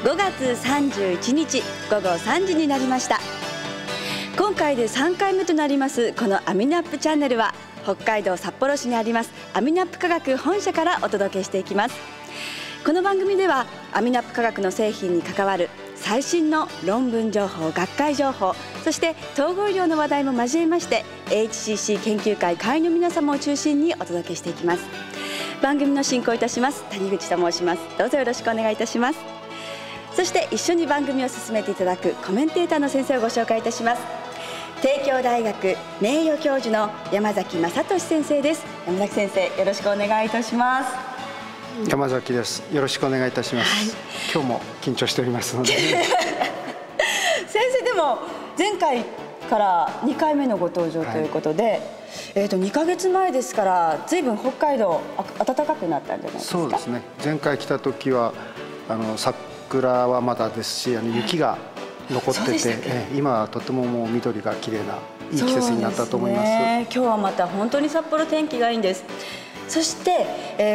5月31日午後3時になりました。今回で3回目となりますこのアミナップチャンネルは、北海道札幌市にありますアミナップ科学本社からお届けしていきます。この番組ではアミナップ科学の製品に関わる最新の論文情報、学会情報、そして統合医療の話題も交えまして、 HCC 研究会会員の皆様を中心にお届けしていきます。番組の進行いたします谷口と申します。どうぞよろしくお願いいたします。そして一緒に番組を進めていただくコメンテーターの先生をご紹介いたします。帝京大学名誉教授の山崎正俊先生です。山崎先生、よろしくお願いいたします。 山崎です。よろしくお願いいたします。今日も緊張しておりますので先生、でも前回から2回目のご登場ということで、2ヶ月前ですから随分北海道暖かくなったんじゃないですか。 そうですね。前回来た時は桜はまだですし、雪が残ってて、今はとてももう緑が綺麗ないい季節になったと思います。 今日はまた本当に札幌天気がいいんです。そして、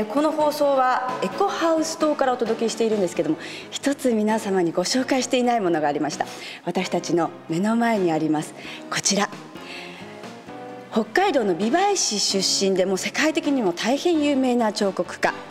この放送はエコハウス島からお届けしているんですけども、一つ皆様にご紹介していないものがありました。私たちの目の前にありますこちら、北海道の美唄市出身でもう世界的にも大変有名な彫刻家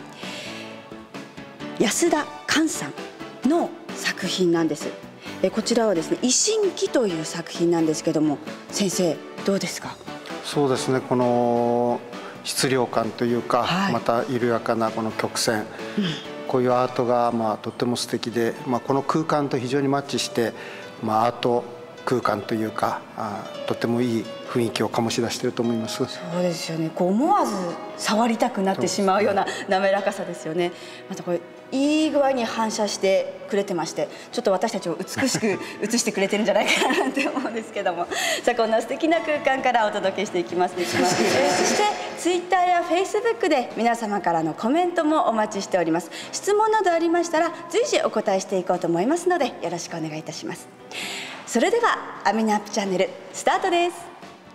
安田寛さんの作品なんです。こちらはですね、維新記という作品なんですけども、先生どうですか。 そうですね、この質量感というか、また緩やかなこの曲線、こういうアートがとっても素敵で、この空間と非常にマッチして、アート空間というかとってもいい雰囲気を醸し出していると思います。 そうですよね。思わず触りたくなってしまうような滑らかさですよね。またこれいい具合に反射してくれてまして、ちょっと私たちを美しく映してくれてるんじゃないかななんて思うんですけどもさあ、こんな素敵な空間からお届けしていきます。そしてツイッターやフェイスブックで皆様からのコメントもお待ちしております。質問などありましたら随時お答えしていこうと思いますので、よろしくお願いいたします。それではアミナップチャンネルスタートです。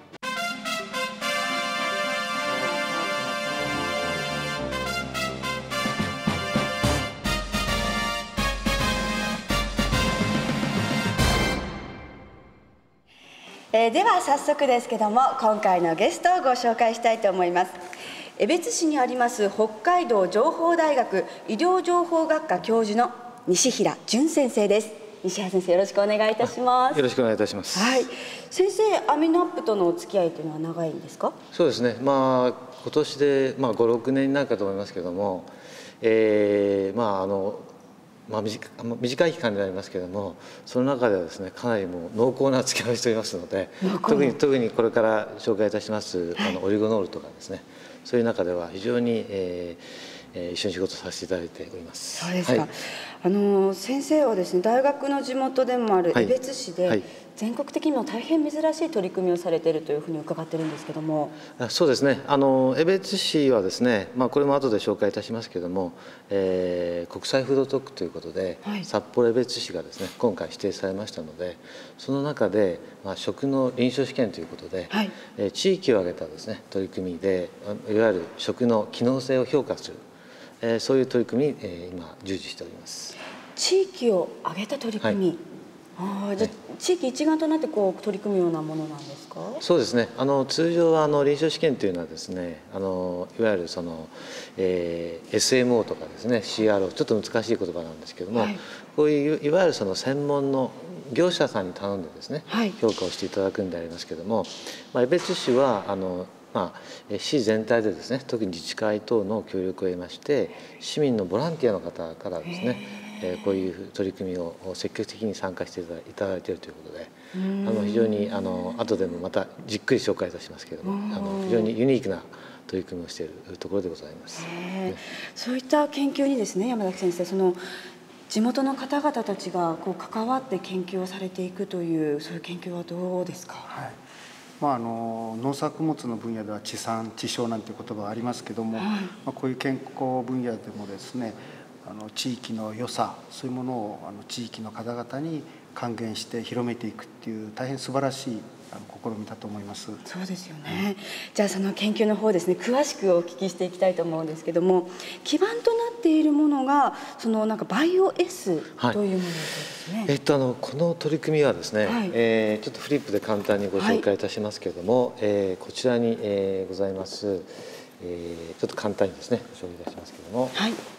では早速ですけども、今回のゲストをご紹介したいと思います。江別市にあります北海道情報大学医療情報学科教授の西平淳先生です。西平先生、よろしくお願いいたします。 よろしくお願いいたします。 先生、アミナップとのお付き合いというのは長いんですか。 そうですね、今年で5、6年になるかと思いますけども、短い期間でありますけれども、その中ではですね、かなりもう濃厚な付き合いをしておりますので、特にこれから紹介いたしますオリゴノールとかですね、そういう中では非常に、一緒に仕事させていただいております。 そうですか。先生はですね、大学の地元でもある江別市で、全国的にも大変珍しい取り組みをされているというふうに伺ってるんですけども。 そうですね、江別市はですね、これも後で紹介いたしますけども、国際フード特区ということで、札幌江別市がですね今回指定されましたので、その中で、食の臨床試験ということで、地域を挙げたですね取り組みで、いわゆる食の機能性を評価する、そういう取り組みに、今従事しております。 地域を挙げた取り組み、じゃあ地域一丸となって取り組むようなものなんですか。 そうですね、通常は臨床試験というのはですね、いわゆるその、SMO とかですね CRO、 ちょっと難しい言葉なんですけども、こういういわゆるその専門の業者さんに頼んでですね、評価をしていただくんでありますけども、江別市は市全体でですね、特に自治会等の協力を得まして、市民のボランティアの方からですね、こういう取り組みを積極的に参加していただいているということで、非常に後でもまたじっくり紹介いたしますけれども、非常にユニークな取り組みをしているところでございます。 そういった研究にですね、山崎先生、その地元の方々たちが関わって研究をされていくという、そういう研究はどうですか。 農作物の分野では地産地消なんていう言葉がありますけども、こういう健康分野でもですね、地域の良さ、そういうものを地域の方々に還元して広めていくっていう大変素晴らしい試みだと思います。 そうですよね。じゃあその研究の方ですね、詳しくお聞きしていきたいと思うんですけども、基盤となっているものがそのなんかバイオ S というものですね。 この取り組みはですね、ちょっとフリップで簡単にご紹介いたしますけれども、こちらに、ございます、ちょっと簡単にですねご紹介いたしますけれども、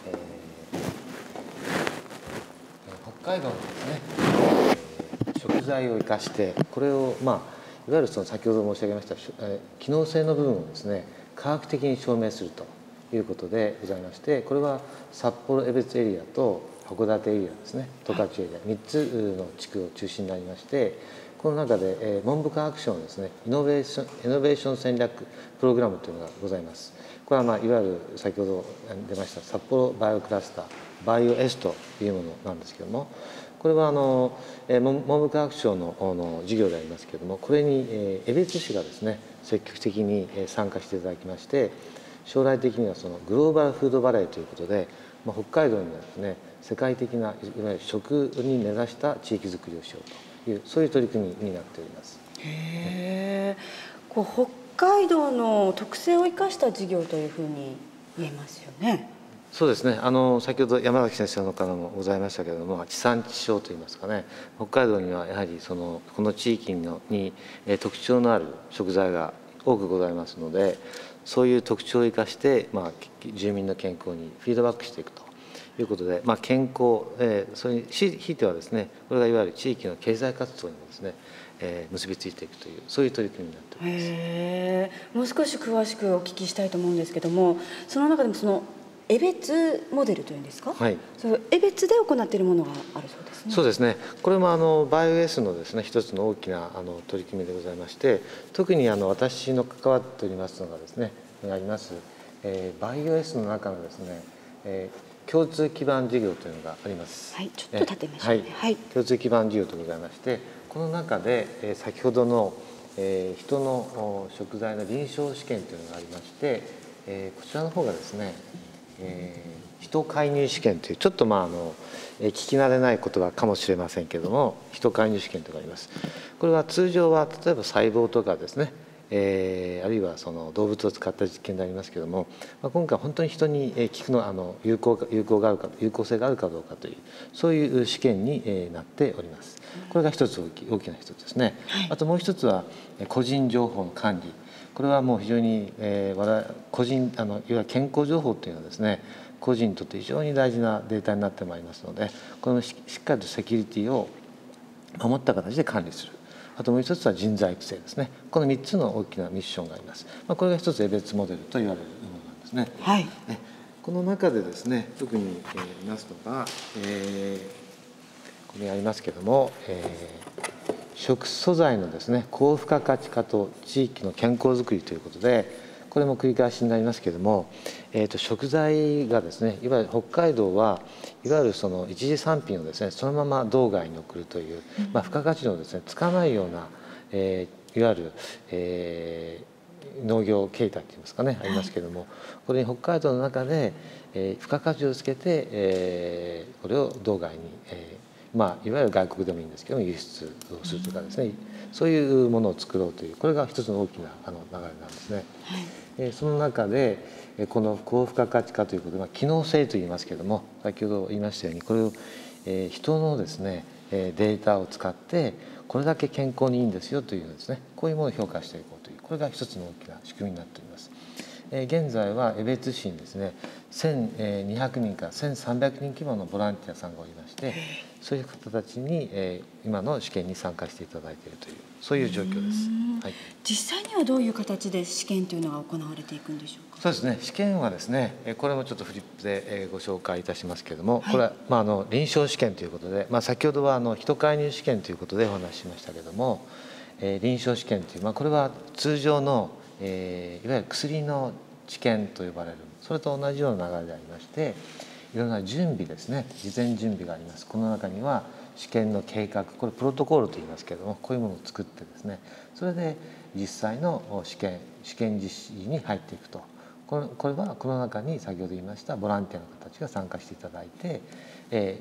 北海道のですね、食材を生かしてこれをいわゆるその先ほど申し上げました機能性の部分をですね科学的に証明するということでございまして、これは札幌江別エリアと函館エリアですね、十勝エリア3つの地区を中心になりまして、この中で文部科学省のですねイノベーション戦略プログラムというのがございます。これはいわゆる先ほど出ました札幌バイオクラスターバイオ S というものなんですけども、これは文部科学省の事業でありますけれども、これに江別市がですね積極的に参加していただきまして、将来的にはそのグローバルフードバレーということで、北海道にはですね世界的ないわゆる食に根ざした地域づくりをしようという、そういう取り組みになっております。 へー、北海道の特性を生かした事業というふうに言えますよね。 そうですね、先ほど山崎先生の方もございましたけれども、地産地消といいますかね、北海道にはやはりこの地域に特徴のある食材が多くございますので、そういう特徴を生かして、住民の健康にフィードバックしていくということで、健康、それにひいてはですね、これがいわゆる地域の経済活動にもですね、結びついていくという、そういう取り組みになっております。 へー、もう少し詳しくお聞きしたいと思うんですけども、その中でもその江別モデルというんですか、それ江別で行っているものがあるそうですね。 そうですね、これもバイオ S のですね一つの大きな取り組みでございまして、特に私の関わっておりますのがですねあります、バイオ S の中のですね、共通基盤事業というのがあります。 ちょっと立てましょうね。 共通基盤事業とございまして、この中で先ほどの人の食材の臨床試験というのがありまして、こちらの方がですね人介入試験というちょっと聞き慣れない言葉かもしれませんけれども、人介入試験というのがあります。これは通常は例えば細胞とかですね、あるいはその動物を使った実験でありますけれども、今回本当に人に効くの有効性があるかどうかという、そういう試験になっております。これが一つ大きな一つですね。あともう一つは個人情報の管理。これはもう非常に個人いわゆる健康情報というのはですね、個人にとって非常に大事なデータになってまいりますので、このしっかりとセキュリティを守った形で管理する。あともう一つは人材育成ですね。この3つの大きなミッションがあります。これが一つ江別モデルと言われるものなんですね。この中でですね、特に見ますのが、ここにありますけども、食素材のですね高付加価値化と地域の健康づくりということで、これも繰り返しになりますけれども、食材がですね、いわゆる北海道はいわゆるその一次産品をですねそのまま道外に送るという、付加価値のですねつかないような、いわゆる、農業形態といいますかね、ありますけれども、これに北海道の中で、付加価値をつけて、これを道外に、いわゆる外国でもいいんですけども輸出をするとかですね、そういうものを作ろうという、これが一つの大きな流れなんですね。その中でこの高付加価値化ということで、機能性といいますけれども、先ほど言いましたようにこれを、人のですねデータを使ってこれだけ健康にいいんですよというですね、こういうものを評価していこうという、これが一つの大きな仕組みになっております。現在は江別市にですね1200人から1300人規模のボランティアさんがおりまして、そういう方たちに今の試験に参加していただいているという、そういう状況です。 実際にはどういう形で試験というのが行われていくんでしょうか。 そうですね、試験はですね、これもちょっとフリップでご紹介いたしますけれども、これは臨床試験ということで、先ほどは人介入試験ということでお話ししましたけれども、臨床試験という、これは通常のいわゆる薬の治験と呼ばれる、それと同じような流れでありまして、いろんな準備ですね、事前準備があります。この中には試験の計画、これプロトコールと言いますけれども、こういうものを作ってですね、それで実際の試験実施に入っていくと。これはこの中に先ほど言いましたボランティアの方たちが参加していただいて、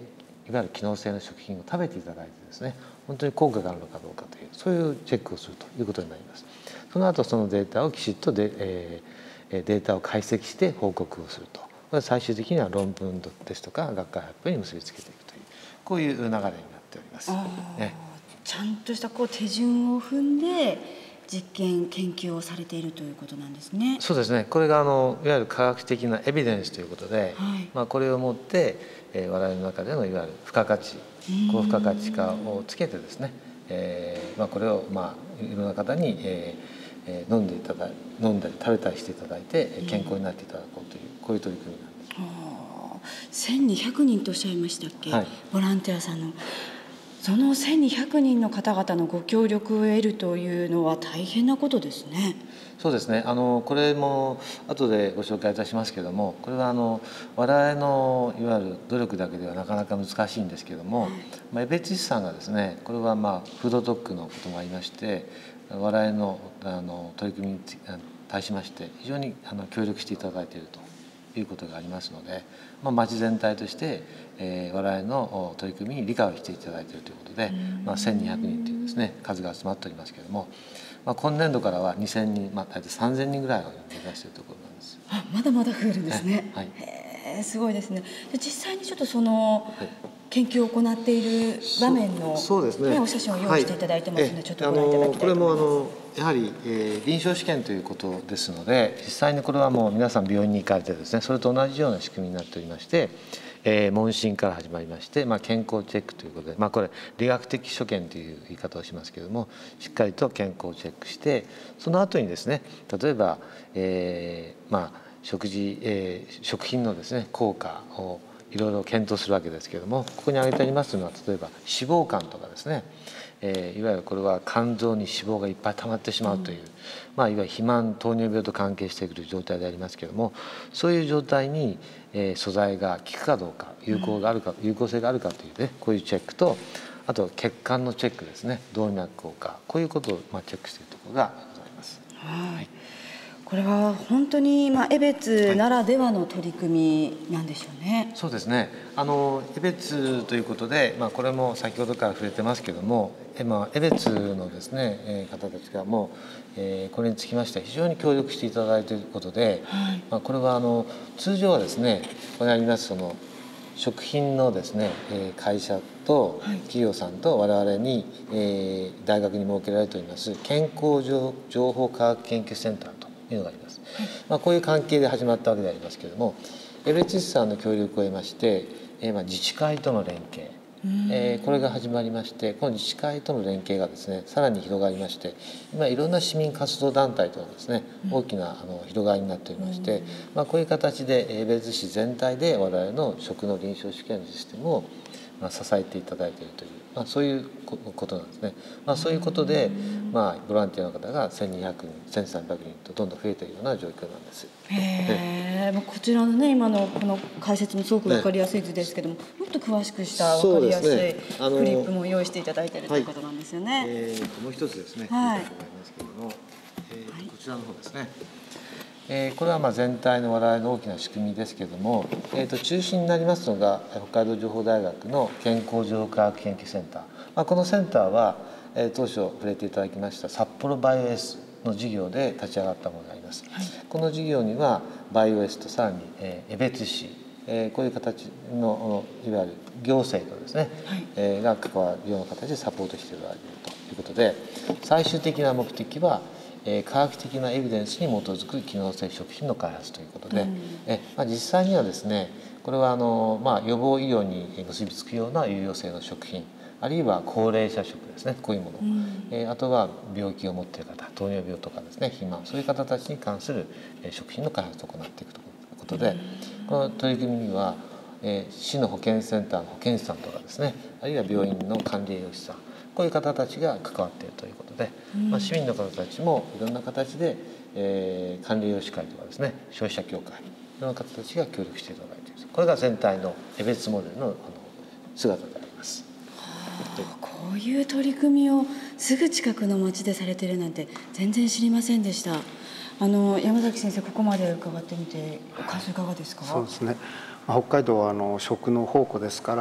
いわゆる機能性の食品を食べていただいてですね、本当に効果があるのかどうかという、そういうチェックをするということになります。その後そのデータをきちっとデータを解析して報告をすると、これ最終的には論文ですとか学会発表に結びつけていくという、こういう流れになっております。 ちゃんとした手順を踏んで実験研究をされているということなんですね。 そうですね。これがいわゆる科学的なエビデンスということで、これをもって、我々の中でのいわゆる付加価値、高付加価値化をつけてですね、これをいろんな方に、飲んだり食べたりしていただいて健康になっていただこうという、こういう取り組みなんです。 1200人とおっしゃいましたっけ、ボランティアさんの。その1200人の方々のご協力を得るというのは大変なことですね。 そうですね。これも後でご紹介いたしますけれども、これは我々のいわゆる努力だけではなかなか難しいんですけれども、江別市さんがですね、これはフード特区のこともありまして、我々の取り組みに対しまして非常に協力していただいているということがありますので、町全体として、我々の取り組みに理解をしていただいているということで、1200人というですね数が集まっておりますけれども、今年度からは2000人、大体3000人ぐらいを目指しているところなんです。 まだまだ増えるんですね。すごいですね。実際にちょっとその研究を行っている場面の、お写真を用意していただいてますので、ちょっとご覧いただきたいと思います。 これもやはり、臨床試験ということですので、実際にこれはもう皆さん病院に行かれてですね、それと同じような仕組みになっておりまして、問診から始まりまして、健康チェックということで、これ理学的所見という言い方をしますけれども、しっかりと健康をチェックして、その後にですね、例えば、食品のですね効果をいろいろ検討するわけですけれども、ここに挙げてありますのは、例えば脂肪肝とかですね、いわゆるこれは肝臓に脂肪がいっぱい溜まってしまうという、いわゆる肥満糖尿病と関係してくる状態でありますけれども、そういう状態に、素材が効くかどうか、有効性があるかというね、こういうチェックと、あと血管のチェックですね、動脈硬化、こういうことをチェックしているところがございます。 これは本当に江別ならではの取り組みなんでしょうね。 そうですね。江別ということで、これも先ほどから触れてますけども、江別のですね、方たちがもう、これにつきましては非常に協力していただいていることで、これは通常はですね、ここにありますその食品のですね、会社と企業さんと我々に、大学に設けられております健康情報科学研究センターというのがあります。こういう関係で始まったわけでありますけれども、江別市さんの協力を得まして、自治会との連携、これが始まりまして、この自治会との連携がですねさらに広がりまして、今いろんな市民活動団体とのですね大きな広がりになっておりまして、こういう形で江別市全体で我々の食の臨床試験のシステムを支えていただいているという、そういうことなんですね。そういうことで、ボランティアの方が1200人、1300人とどんどん増えているような状況なんです。 こちらのね、今のこの解説もすごく分かりやすい図ですけども、もっと詳しくした分かりやすいフリップも用意していただいているということなんですよね。 もう一つですね、見たいと思いますけれども、こちらの方ですね。これは全体の我々の大きな仕組みですけれども、中心になりますのが北海道情報大学の健康情報科学研究センター。このセンターは、当初触れていただきました札幌バイオエスの事業で立ち上がったものがあります。この事業にはバイオエスとさらに江別市、こういう形のいわゆる行政とですね、が関わるような形でサポートしていただいているということで、最終的な目的は科学的なエビデンスに基づく機能性食品の開発ということで、実際にはですね、これは予防医療に結びつくような有用性の食品、あるいは高齢者食ですね、こういうもの、あとは病気を持っている方、糖尿病とかですね、肥満、そういう方たちに関する食品の開発を行っていくということで、この取り組みには市の保健センターの保健師さんとかですね、あるいは病院の管理栄養士さん、こういう方たちが関わっているということで、市民の方たちもいろんな形で、管理栄養士会とかですね、消費者協会、いろんな方たちが協力していただいている。これが全体の江別モデルの姿であります。 こういう取り組みをすぐ近くの町でされているなんて全然知りませんでした。山崎先生、ここまで伺ってみて感想いかがですか？ そうですね、北海道は食の宝庫ですから、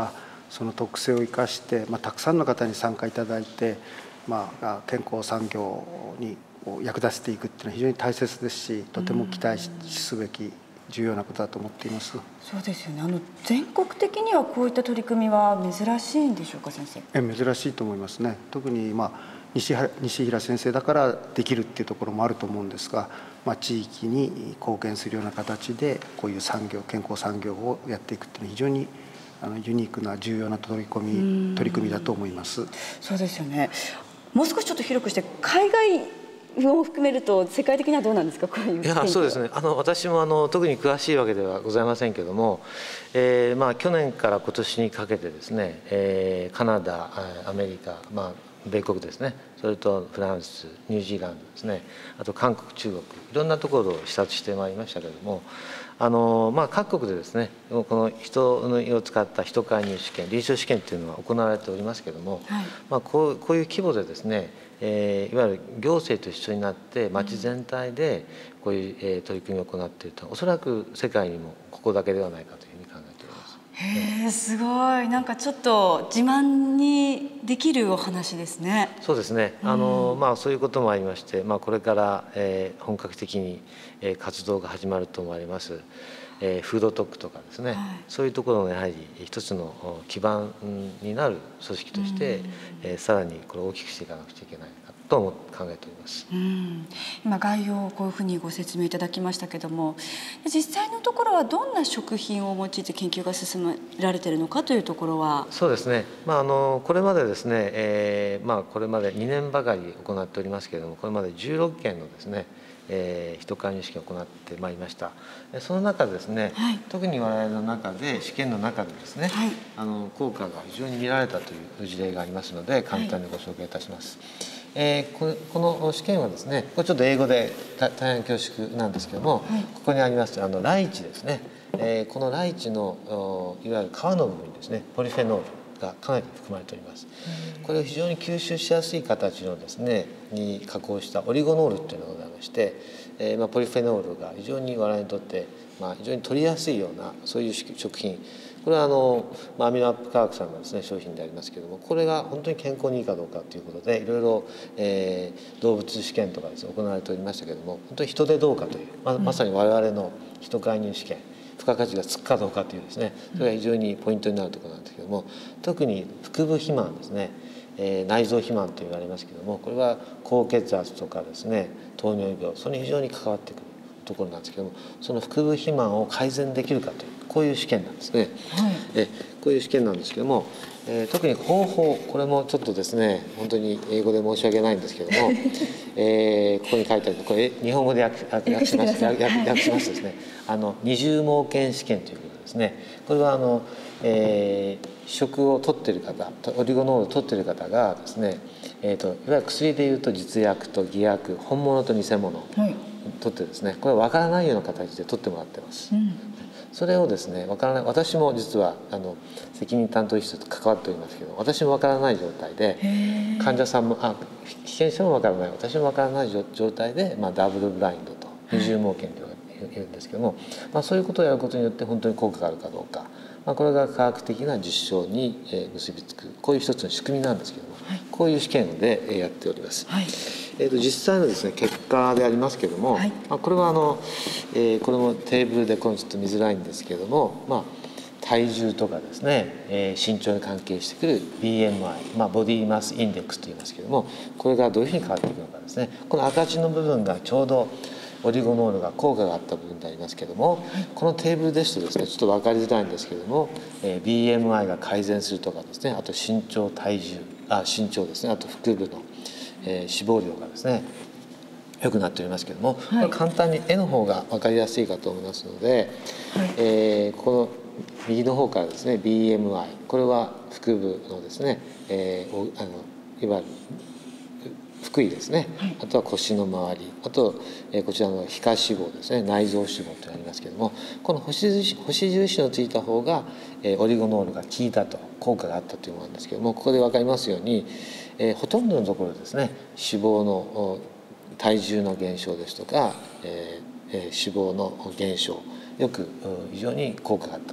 その特性を生かして、たくさんの方に参加いただいて、健康産業に役立てていくっていうのは非常に大切ですし、とても期待すべき重要なことだと思っています。 そうですよね。全国的にはこういった取り組みは珍しいんでしょうか、先生。 珍しいと思いますね。特に西平先生だからできるっていうところもあると思うんですが、地域に貢献するような形でこういう健康産業をやっていくっていうのは非常にユニークな重要な取り組みだと思います。 そうですよね。もう少しちょっと広くして、海外を含めると世界的にはどうなんですか、こういう。 いや、そうですね。私も特に詳しいわけではございませんけども、去年から今年にかけてですね、カナダ、アメリカ、米国ですね、それとフランス、ニュージーランドですね、あと韓国、中国、いろんなところを視察してまいりましたけれども、各国でですね、この人の胃を使った人介入試験、臨床試験というのは行われておりますけれども、こういう規模でですね、いわゆる行政と一緒になって町全体でこういう取り組みを行っていると、おそらく世界にもここだけではないかというふうに考えております。 へえ、すごい。なんかちょっと自慢にできるお話ですね。 そうですね。そういうこともありまして、これから本格的に活動が始まると思われます。フード特区とかですね、そういうところのやはり一つの基盤になる組織として、さらにこれを大きくしていかなくちゃいけないかと考えております。 今概要をこういうふうにご説明いただきましたけども、実際のところはどんな食品を用いて研究が進められているのかというところは。そうですね。 これまでですね、これまで2年ばかり行っておりますけれども、これまで16件のですね、人介入試験を行ってまいりました。その中でですね、特に我々の中で試験の中でですね、効果が非常に見られたという事例がありますので、簡単にご紹介いたします。この試験はですね、これちょっと英語で大変恐縮なんですけども、ここにありますライチですね、このライチのいわゆる皮の部分にですね、ポリフェノールがかなり含まれております。これを非常に吸収しやすい形のですねに加工したオリゴノールというのがございまして、ポリフェノールが非常に我々にとって、非常に取りやすいようなそういう食品、これはアミノアップ科学さんのですね商品でありますけれども、これが本当に健康にいいかどうかということでいろいろ、動物試験とかですね行われておりましたけれども、本当に人でどうかという、まさに我々の人介入試験、付加価値がつくかどうかというですね、それが非常にポイントになるところなんですけども、特に腹部肥満ですね、内臓肥満と言われますけども、これは高血圧とかですね糖尿病、それに非常に関わってくるところなんですけども、その腹部肥満を改善できるかという、こういう試験なんですね。こういう試験なんですけども、特に方法、これもちょっとですね本当に英語で申し訳ないんですけども、ここに書いてある、これ日本語で訳しますですね、二重盲検試験ということですね。これは食を取っている方、オリゴノールを取っている方がですね、いわゆる薬でいうと実薬と偽薬、本物と偽物を取ってですね、これ分からないような形で取ってもらってます。それをですね分からない、私も実は責任担当医師と関わっておりますけど、私も分からない状態で、患者さんも被験者も分からない、私も分からない状態で、ダブルブラインドと二重盲検というのがいるんですけども、そういうことをやることによって本当に効果があるかどうか、これが科学的な実証に結びつく、こういう一つの仕組みなんですけども、こういう試験でやっております。実際のですね結果でありますけども、これはこれもテーブルでこれちょっと見づらいんですけども、体重とかですね、身長に関係してくる BMI、ボディマスインデックスと言いますけども、これがどういうふうに変わっていくのかですね。この赤字の部分がちょうどオリゴノールが効果があった部分でありますけども、このテーブルですとですねちょっと分かりづらいんですけども、BMI が改善するとかですね、あと身長ですね、あと腹部の脂肪量がですね良くなっておりますけども、簡単に絵の方が分かりやすいかと思いますので、ここの右の方からですね BMI、 これは腹部のですね、いわゆる腹囲ですね、あとは腰の周り、あとこちらの皮下脂肪ですね、内臓脂肪とありますけども、この星印のついた方がオリゴノールが効いたと、効果があったというものなんですけども、ここで分かりますように、ほとんどのところですね脂肪の体重の減少ですとか、脂肪の減少、よく非常に効果があったと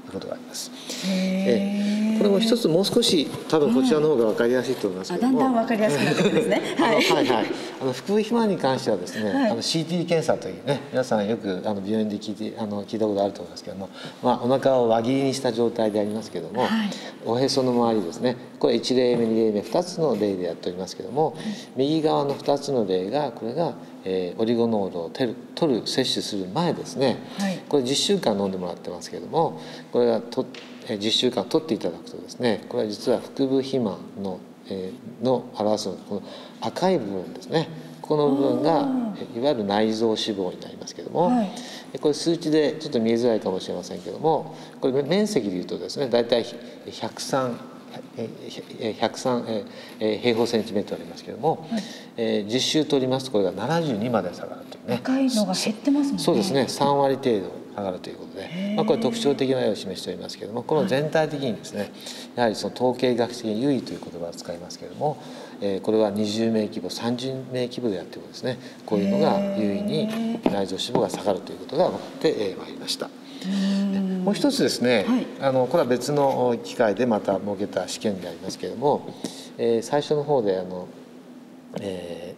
いうことがあります。これも一つもう少し多分こちらの方が分かりやすいと思いますけども、 だんだん分かりやすくなってくるんですね。はい、 腹部肥満に関してはですね、CT 検査というね、皆さんよく病院で聞いたことあると思いますけども、お腹を輪切りにした状態でありますけども、おへその周りですね、これ1例目2例目2つの例でやっておりますけども、右側の2つの例がこれがオリゴノールを摂取する前ですね、これ10週間飲んでもらってますけども、これが10週間取っていただくとですね、これは実は腹部肥満の表すこの赤い部分ですね、この部分がいわゆる内臓脂肪になりますけども、これ数値でちょっと見えづらいかもしれませんけども、これ面積でいうとですね、大体103平方センチメートルありますけども、10週取りますとこれが72まで下がるというね。 赤いのが減ってますもんね。 そうですね、3割程度上がるということで、これ特徴的な例を示しておりますけれども、この全体的にですね、やはりその統計学的に優位という言葉を使いますけれども、これは20名規模30名規模でやってもですね、こういうのが優位に内臓脂肪が下がるということが分かってまいりました。もう一つですね、これは別の機会でまた設けた試験でありますけれども、最初の方で脂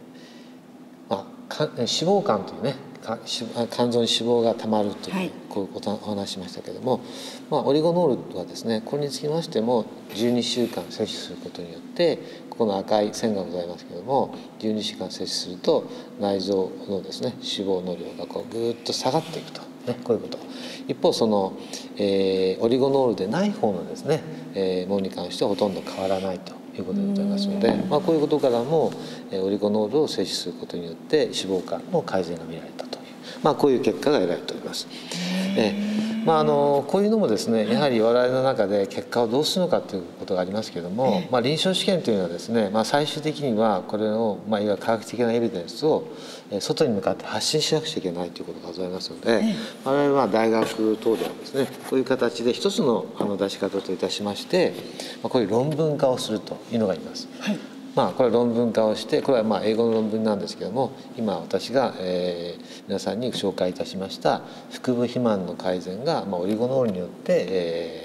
肪肝というね、肝臓に脂肪がたまるという、こういうお話しましたけれども、オリゴノールはですね、これにつきましても12週間摂取することによって、ここの赤い線がございますけれども、12週間摂取すると内臓のですね、脂肪の量がこうぐーっと下がっていくと、こういうこと。一方その、オリゴノールでない方のですね、ものに関してはほとんど変わらないということでございますので、こういうことからもオリゴノールを摂取することによって脂肪肝の改善が見られたという、こういう結果が得られております。こういうのもですね、やはり我々の中で結果をどうするのかということがありますけれども、臨床試験というのはですね、最終的にはこれを、いわゆる科学的なエビデンスを外に向かって発信しなくちゃいけないということがございますので、我々は大学等ではですね、こういう形で一つの出し方といたしまして、こういう論文化をするというのがあります。これは論文化をして、これは英語の論文なんですけども、今私が、皆さんに紹介いたしました腹部肥満の改善が、オリゴノールによって、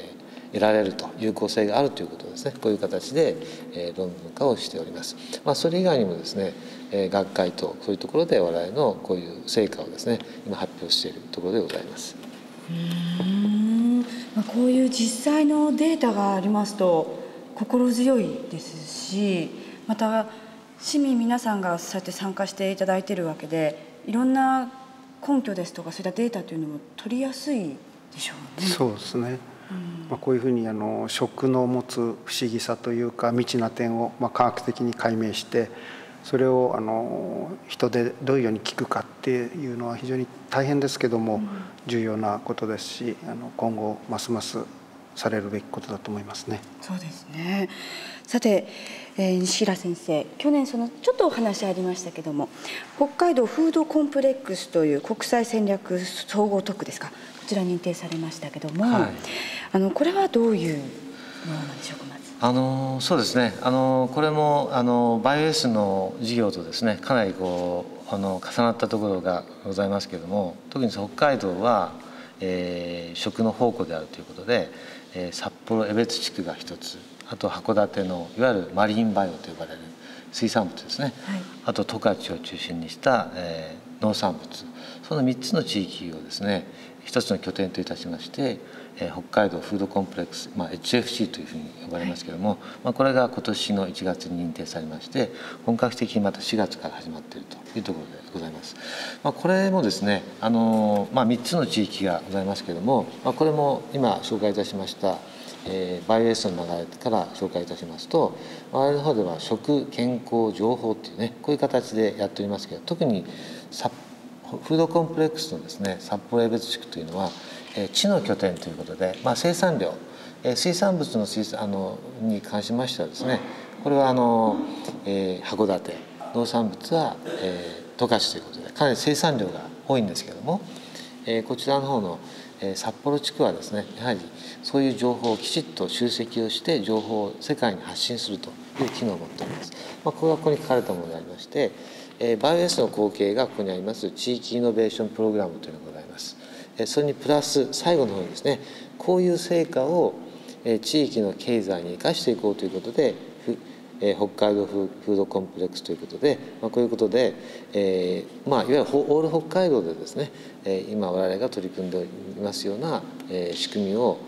得られると有効性があるということですね、こういう形で、論文化をしております。それ以外にもですね、学会とそういうところで我々のこういう成果をですね、今発表しているところでございます。 こういう実際のデータがありますと心強いですし、また市民皆さんがそうやって参加していただいているわけで、いろんな根拠ですとかそういったデータというのも取りやすいでしょうね。 そうですね、こういうふうに食の持つ不思議さというか未知な点を科学的に解明して、それを人でどういうように効くかっていうのは非常に大変ですけども、重要なことですし、今後ますますされるべきことだと思いますね。 そうですね。さて、西平先生、去年ちょっとお話ありましたけども、北海道フードコンプレックスという国際戦略総合特区ですか、こちら認定されましたけども、これはどういうものなんでしょうか。まずそうですね、これもバイオエースの事業とですね、かなり重なったところがございますけれども、特に北海道は、食の宝庫であるということで、札幌江別地区が一つ、あと函館のいわゆるマリンバイオと呼ばれる水産物ですね、あと十勝を中心にした、農産物、その3つの地域をですね、一つの拠点といたしまして、北海道フードコンプレックス、HFC というふうに呼ばれますけれども、これが今年の1月に認定されまして、本格的にまた4月から始まっているというところでございます。これもですね、3つの地域がございますけれども、これも今紹介いたしましたバイオエースの流れから紹介いたしますと、我々の方では食健康情報っていうね、こういう形でやっておりますけど、特にフードコンプレックスのですね、札幌江別地区というのは地の拠点ということで、生産量、水産物のに関しましてはですね、これは函館、農産物は十勝ということでかなり生産量が多いんですけれども、こちらの方の札幌地区はですね、やはりそういう情報をきちっと集積をして情報を世界に発信するという機能を持っております。これはここに書かれたものでありまして、バイオエースの後継がここにあります地域イノベーションプログラムというのがございます。 それにプラス最後の方にですね、こういう成果を地域の経済に生かしていこうということで、北海道フードコンプレックスということで、こういうことで、いわゆるオール北海道でですね、今我々が取り組んでいますような仕組みを、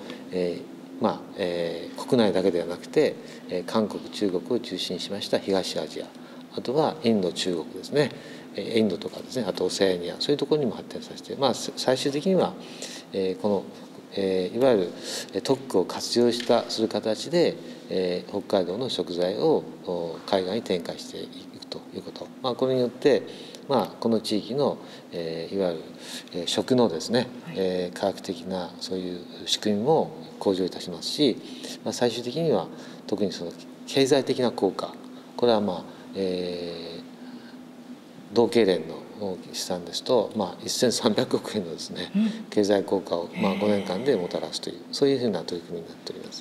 国内だけではなくて韓国中国を中心にしました東アジア、あとはインド中国ですね、インドとかですね、あとオセアニア、そういうところにも発展させて、最終的にはこのいわゆる特区を活用する形で北海道の食材を海外に展開していくということ、これによってこの地域のいわゆる食のですね科学的なそういう仕組みも向上いたしますし、最終的には特にその経済的な効果、これは同経連の試算ですと、1300億円のですね、経済効果を5年間でもたらすという、そういうふうな取り組みになっております。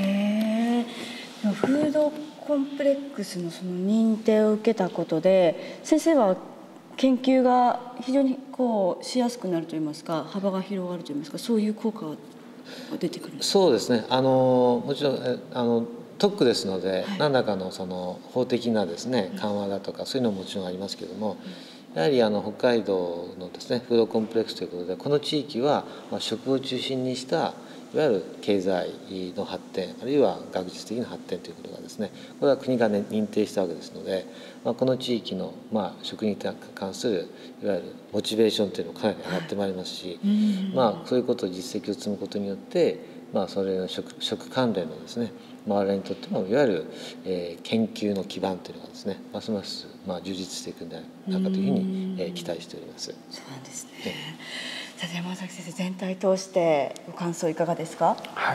フードコンプレックスのその認定を受けたことで、先生は研究が非常にしやすくなるといいますか、幅が広がるといいますか、そういう効果が出てくるんですか？ そうですね、もちろん特区ですので、何らかのその法的なですね緩和だとかそういうのももちろんありますけれども、やはり北海道のですねフードコンプレックスということで、この地域は食を中心にしたいわゆる経済の発展、あるいは学術的な発展ということがですね、これは国が、認定したわけですので、この地域の食に関するいわゆるモチベーションというのもかなり上がってまいりますし、そういうことを実績を積むことによって、それの食関連のですね我々にとってもいわゆる、研究の基盤というのがですねますます充実していくんではないかというふうに、期待しております。 そうなんですね。さて山崎先生、全体通してご感想いかがですか？ はい、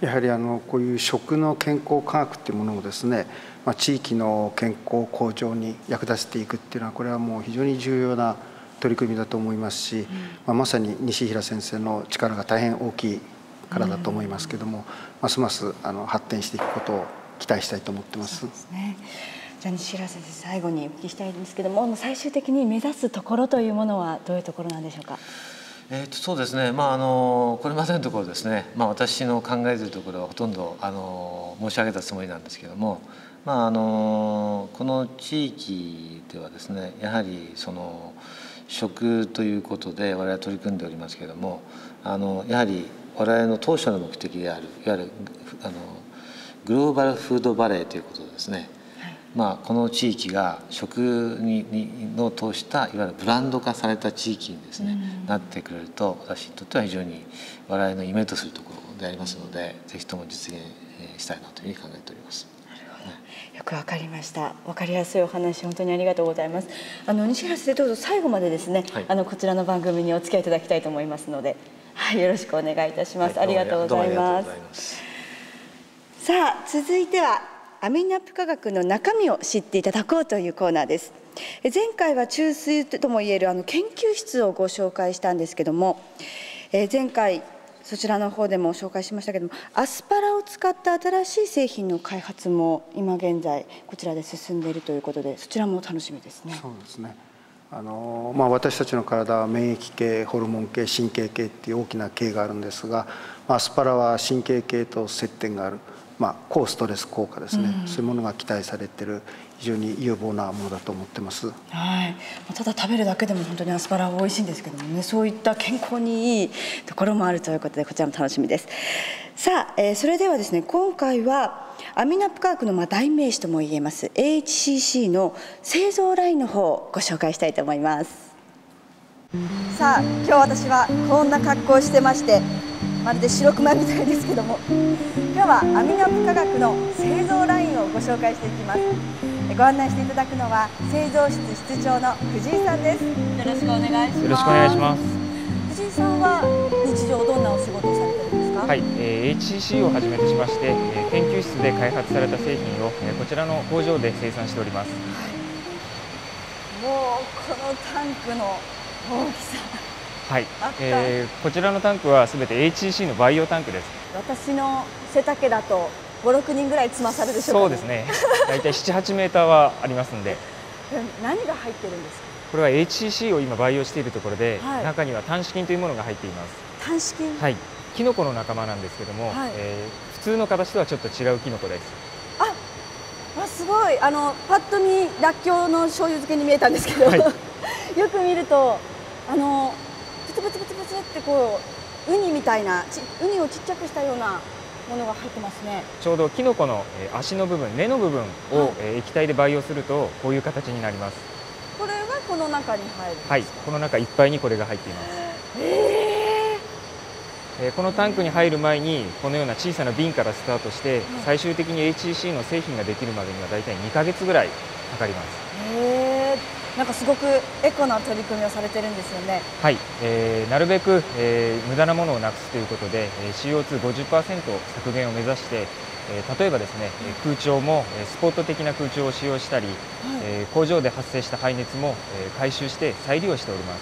やはりこういう食の健康科学っていうものをですね、地域の健康向上に役立てていくっていうのは、これはもう非常に重要な取り組みだと思いますし、まさに西平先生の力が大変大きいからだと思いますけども、ますます発展していくことを期待したいと思ってます。 そうですね。じゃあ西平先生、最後にお聞きしたいんですけども、最終的に目指すところというものはどういうところなんでしょうか？ そうですね、これまでのところですね、私の考えているところはほとんど申し上げたつもりなんですけども、この地域ではですね、やはりその食ということで我々は取り組んでおりますけれども、やはり我々の当初の目的であるいわゆるグローバルフードバレーということですね、この地域が食を通したいわゆるブランド化された地域にですね、なってくれると、私にとっては非常に我々の夢とするところでありますので、ぜひとも実現したいなというふうに考えております。 よくわかりました。わかりやすいお話、本当にありがとうございます。西原先生、どうぞ最後までですね、こちらの番組にお付き合いいただきたいと思いますので、よろしくお願いいたします。ありがとうございます。さあ、続いてはアミナップ科学の中身を知っていただこうというコーナーです。前回は中枢ともいえる研究室をご紹介したんですけども、前回そちらの方でも紹介しましたけども、アスパラを使った新しい製品の開発も今現在こちらで進んでいるということで、そちらも楽しみですね。 そうですね。私たちの体は免疫系、ホルモン系、神経系っていう大きな系があるんですが、アスパラは神経系と接点がある、抗ストレス効果ですね、そういうものが期待されている非常に有望なものだと思ってます。 はい、ただ食べるだけでも本当にアスパラは美味しいんですけどもね、そういった健康にいいところもあるということで、こちらも楽しみです。さあ、それではですね、今回はアミナップ科学の代名詞ともいえます HCC の製造ラインの方をご紹介したいと思います。さあ、今日私はこんな格好をしてまして、まるで白熊みたいですけども、今日はアミナップ科学の製造ラインをご紹介していきます。ご案内していただくのは製造室室長の藤井さんです。よろしくお願いします。 よろしくお願いします。 藤井さんは日常どんなお仕事をされてるんですか？ はい、HCC をはじめとしまして、研究室で開発された製品を、こちらの工場で生産しております。 もうこのタンクの大きさ。 はい、こちらのタンクはすべて HCC の培養タンクです。 私の背丈だと5、6人ぐらい積まされるでしょうかね。 そうですね。だいたい7、8メーターはありますんで。 何が入ってるんですか？ これは HCC を今培養しているところで、 はい、 中にはタンシ菌というものが入っています。 タンシ菌、 はい、キノコの仲間なんですけども、はい、普通の形とはちょっと違うキノコです。 あ、すごい、パッと見らっきょうの醤油漬けに見えたんですけど、はい、よく見るとプツプツプツプツってこうウニみたいなウニをちっちゃくしたようなものが入ってますね。 ちょうどキノコの足の部分、根の部分を液体で培養するとこういう形になります。 これはこの中に入るんですか？ はい、この中いっぱいにこれが入っています。このタンクに入る前にこのような小さな瓶からスタートして、最終的に HCC の製品ができるまでにはだいたい2ヶ月ぐらいかかります。 なんかすごくエコな取り組みをされてるんですよね。 はい、なるべく、無駄なものをなくすということで CO250% 削減を目指して、例えばですね、空調もスポット的な空調を使用したり、工場で発生した排熱も回収して再利用しております。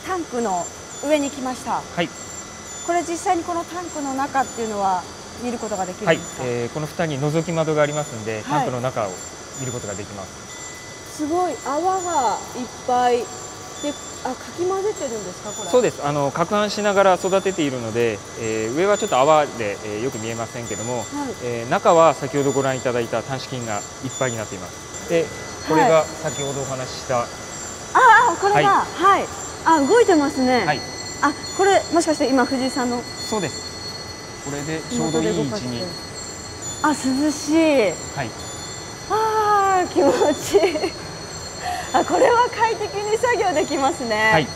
タンクの上に来ました。 はい、 これ実際にこのタンクの中っていうのは見ることができるんですか？ はい、この蓋に覗き窓がありますので、タンクの中を見ることができます。 すごい泡がいっぱいで、かき混ぜてるんですか、これ？ そうです。攪拌しながら育てているので、上はちょっと泡で、よく見えませんけども、中は先ほどご覧いただいたタンシ菌がいっぱいになっています。で、これが先ほどお話しした、 これが、動いてますね。はい、これもしかして今藤井さんの？ そうです。これでちょうどいい位置に。 涼しい。はい。気持ちいい。これは快適に作業できますね。はい。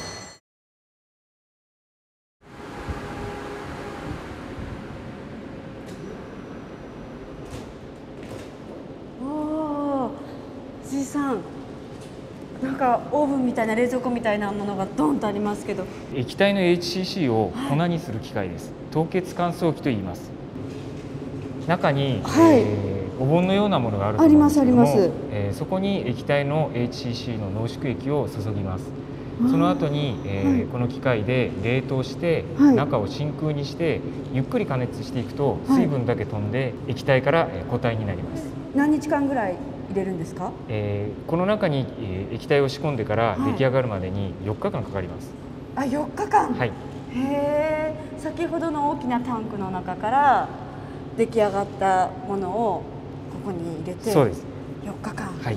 藤井さん、なんかオーブンみたいな冷蔵庫みたいなものがドンとありますけど、 液体の HCC を粉にする機械です。凍結乾燥機と言います。中に、お盆のようなものがあると思うんですけども、そこに液体の HCC の濃縮液を注ぎます。その後に、この機械で冷凍して、中を真空にしてゆっくり加熱していくと水分だけ飛んで液体から固体になります。 何日間ぐらい入れるんですか？ この中に液体を仕込んでから出来上がるまでに4日間かかります。 4日間。 はい。 先ほどの大きなタンクの中から出来上がったものをここに入れて、 そうです。 4日間。 はい。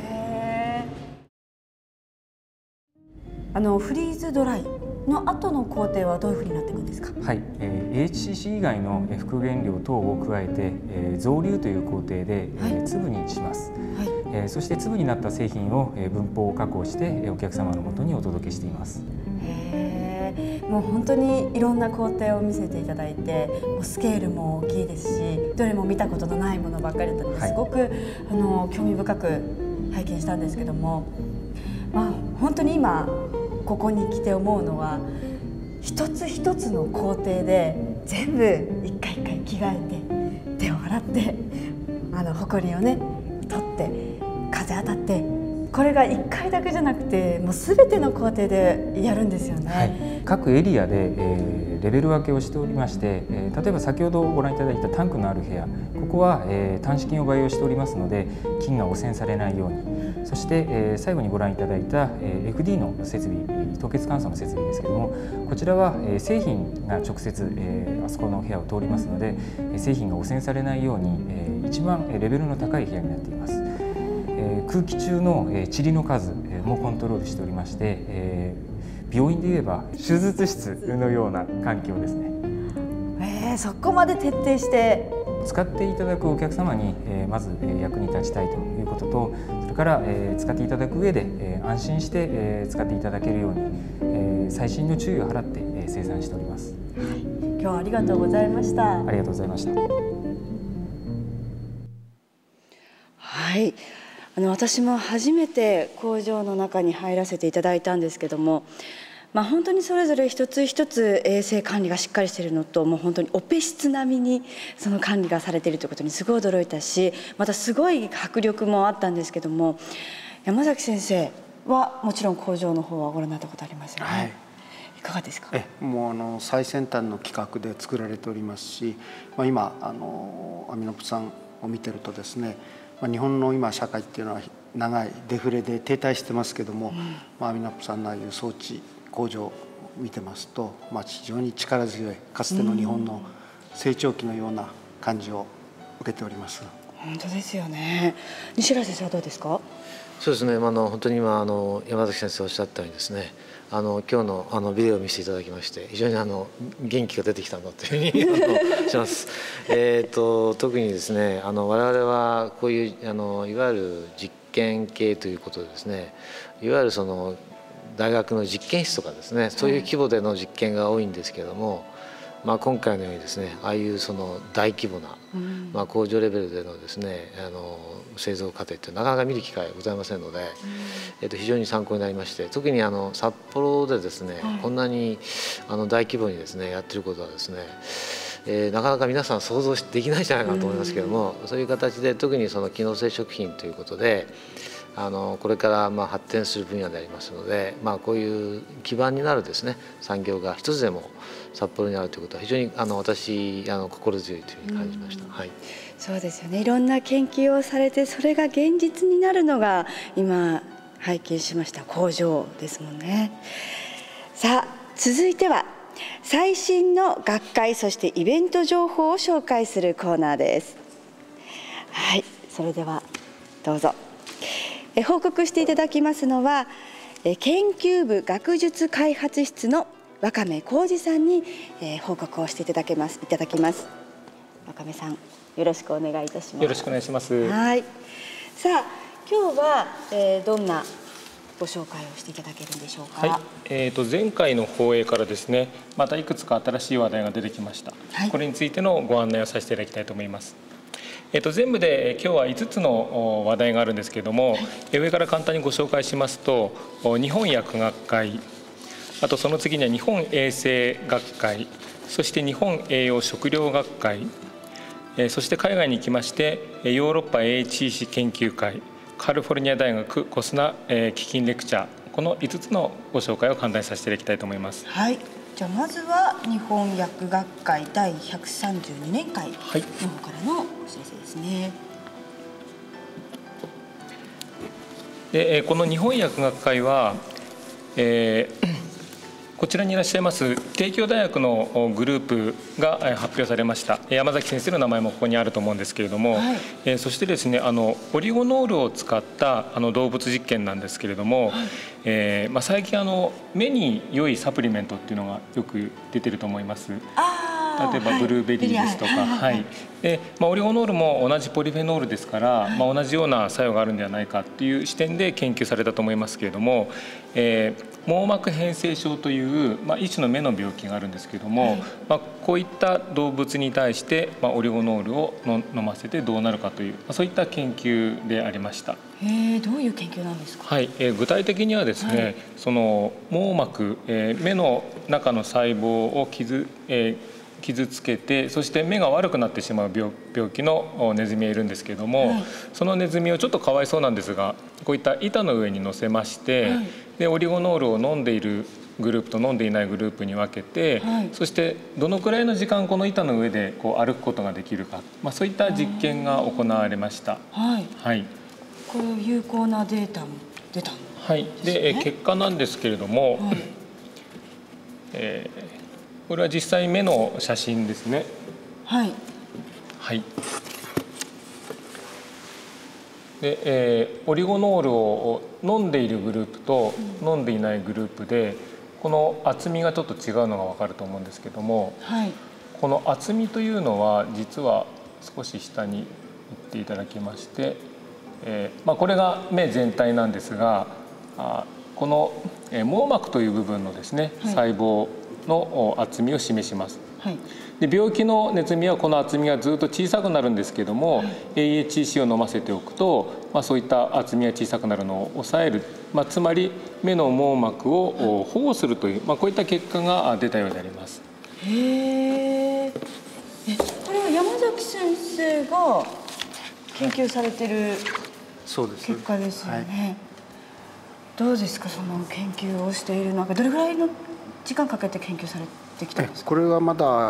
フリーズドライの後の工程はどういうふうになっていくんですか？ はい、HCC 以外の副原料等を加えて、造粒という工程で、粒にします。そして粒になった製品を分包を確保してお客様のもとにお届けしています。 もう本当にいろんな工程を見せていただいて、もうスケールも大きいですし、どれも見たことのないものばっかりだったので、すごく興味深く拝見したんですけども、本当に今ここに来て思うのは、一つ一つの工程で全部一回一回着替えて手を洗ってほこりをね取って風当たって、これが1回だけじゃなくてもう全ての工程でやるんですよね。 各エリアで、レベル分けをしておりまして、例えば先ほどご覧いただいたタンクのある部屋、ここは、タンシ菌を培養しておりますので菌が汚染されないように、そして、最後にご覧いただいた、FD の設備、凍結乾燥の設備ですけれども、こちらは、製品が直接、あそこの部屋を通りますので、製品が汚染されないように、一番レベルの高い部屋になっています。空気中の塵の数もコントロールしておりまして、病院で言えば手術室のような環境ですね。 そこまで徹底して使っていただくお客様にまず役に立ちたいということと、それから使っていただく上で安心して使っていただけるように細心の注意を払って生産しております。 今日はありがとうございました。 ありがとうございました。 はい、私も初めて工場の中に入らせていただいたんですけども、本当にそれぞれ一つ一つ衛生管理がしっかりしているのと、もう本当にオペ室並みにその管理がされているということにすごい驚いたし、またすごい迫力もあったんですけども、山崎先生はもちろん工場の方はご覧になったことありますよね。いかがですか？ もう最先端の企画で作られておりますし、今アミノプさんを見てるとですね、 日本の今社会っていうのは長いデフレで停滞してますけども、アミナップさんのああいう装置工場を見てますと、非常に力強いかつての日本の成長期のような感じを受けております。 本当ですよね。西浦先生はどうですか？ そうですね、本当に今山崎先生おっしゃったようにですね、今日のビデオを見せていただきまして非常に元気が出てきたんだというふうにします。特にですね我々はこういういわゆる実験系ということでですね、いわゆるその大学の実験室とかですね、そういう規模での実験が多いんですけれども、今回のようにですねああいうその大規模な、工場レベルでのですね製造過程ってなかなか見る機会ございませんので、非常に参考になりまして、特に札幌でですね、こんなに大規模にですねやってることはですね、なかなか皆さん想像できないんじゃないかなと思いますけども、そういう形で特にその機能性食品ということでこれから発展する分野でありますので、こういう基盤になるですね産業が一つでも札幌にあるということは非常に私心強いというふうに感じました。はい、 そうですよね。いろんな研究をされてそれが現実になるのが今拝見しました工場ですもんね。さあ続いては最新の学会そしてイベント情報を紹介するコーナーです。はい、それではどうぞ。報告していただきますのは研究部学術開発室の若目浩二さんに報告をしていただきます。若目さん、よろしくお願いいたします。 よろしくお願いします。 はい。さあ今日はどんなご紹介をしていただけるんでしょうか。 はい。前回の放映からですね、またいくつか新しい話題が出てきました。はい、これについてのご案内をさせていただきたいと思います。全部で今日は5つの話題があるんですけれども、上から簡単にご紹介しますと、日本薬学会、あとその次には日本衛生学会、そして日本栄養食糧学会、そして海外に行きましてヨーロッパ AHEC 研究会、カリフォルニア大学コスナ基金レクチャー、この5つのご紹介を簡単にさせていただきたいと思います。 はい。じゃあまずは日本薬学会第132年会の方からのお知らせですね。 でこの日本薬学会は、こちらにいらっしゃいます帝京大学のグループが発表されました。山崎先生の名前もここにあると思うんですけれども、はい、そしてですねオリゴノールを使った動物実験なんですけれども、はい、最近目に良いサプリメントっていうのがよく出てると思います。例えばブルーベリーですとか、でオリゴノールも同じポリフェノールですから、同じような作用があるんではないかっていう視点で研究されたと思いますけれども、網膜変性症という、一種の目の病気があるんですけれども、こういった動物に対して、オリゴノールを飲ませてどうなるかという、そういった研究でありました。 どういう研究なんですか？ はい、具体的にはですね、その網膜、目の中の細胞を傷つけて、そして目が悪くなってしまう病気のネズミがいるんですけれども、そのネズミをちょっとかわいそうなんですがこういった板の上に乗せまして、でオリゴノールを飲んでいるグループと飲んでいないグループに分けて、そしてどのくらいの時間この板の上でこう歩くことができるか、そういった実験が行われました。はい、 こういう有効なデータも出たんですね。 はい、で結果なんですけれども、これは実際目の写真ですね。はい。はい。で、オリゴノールを飲んでいるグループと飲んでいないグループで、この厚みがちょっと違うのが分かると思うんですけども、はい、この厚みというのは実は少し下に行っていただきまして、これが目全体なんですが、この網膜という部分のですね、細胞の厚みを示します。はい、で病気のネズミはこの厚みがずっと小さくなるんですけども、AHEC を飲ませておくと、そういった厚みが小さくなるのを抑える、つまり目の網膜を保護するという、こういった結果が出たようであります。 へえ。これは山崎先生が研究されている結果ですよね。どうですか、その研究をしている中、どれぐらいの時間かけて研究されてきたんですか？ これはまだ1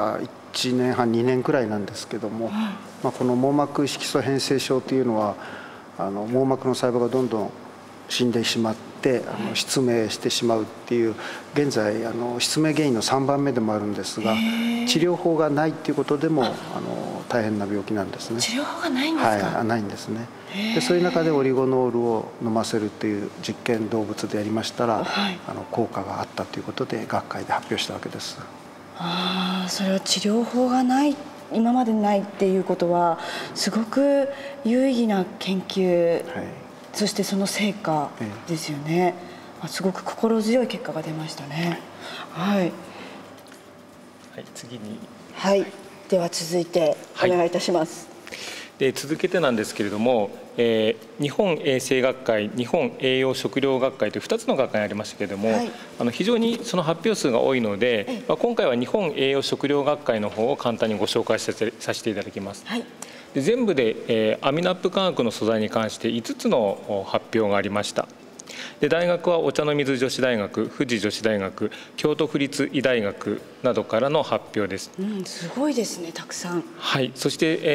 1年半2年くらいなんですけども、この網膜色素変性症というのは網膜の細胞がどんどん死んでしまって失明してしまうっていう、現在失明原因の3番目でもあるんですが、治療法がないっていうことでも大変な病気なんですね。 治療法がないんですか？ はい、ないんですね。でそういう中でオリゴノールを飲ませるという実験動物でやりましたら、効果があったということで学会で発表したわけです。 それは治療法がない今までないっていうことはすごく有意義な研究、そしてその成果ですよね。すごく心強い結果が出ましたね。はい、 次に、 では続いてお願いいたします。 で続けてなんですけれども、日本衛生学会、日本栄養食糧学会という2つの学会がありましたけれども、非常にその発表数が多いので、今回は日本栄養食糧学会の方を簡単にご紹介させていただきます。で全部で、アミノアップ化学の素材に関して5つの発表がありました。で大学はお茶の水女子大学、富士女子大学、京都府立医大学などからの発表です。 すごいですね、たくさん。 そして、